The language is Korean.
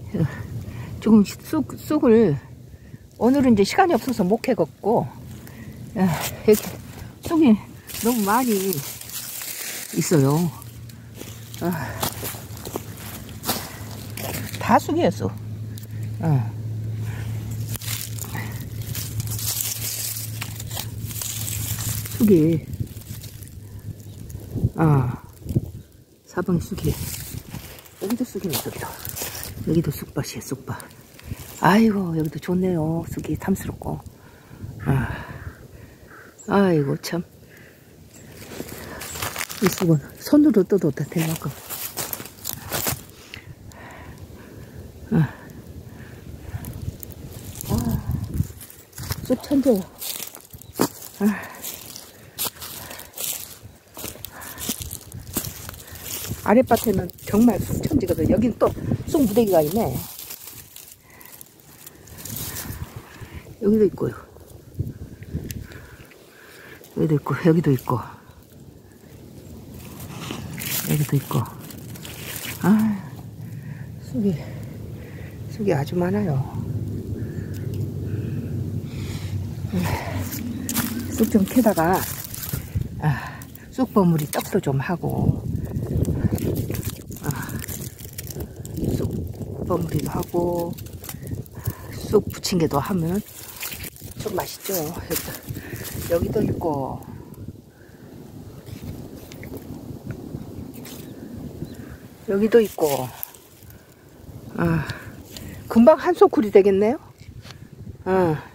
조금 쑥을 오늘은 이제 시간이 없어서 못 캐갔고, 여기 쑥이 너무 많이 있어요. 다 쑥이었어. 쑥이, 사방에 쑥이. 여기도 쑥이네, 여기도 쑥밭이에요, 쑥밭. 아이고, 여기도 좋네요. 쑥이 탐스럽고. 아이고, 참. 이 쑥은 손으로 떠도 다 될 만큼. 쑥 천재야. 아랫밭에는 정말 쑥 천지거든. 여긴 또 쑥 무대기가 있네. 여기도 있고요. 여기도 있고, 여기도 있고, 여기도 있고. 쑥이 아주 많아요. 쑥 좀 캐다가 쑥 버무리 떡도 좀 하고, 쑥 버무리도 하고, 쑥 부침개도 하면 좀 맛있죠. 여기도 있고, 여기도 있고. 금방 한 소쿠리 되겠네요.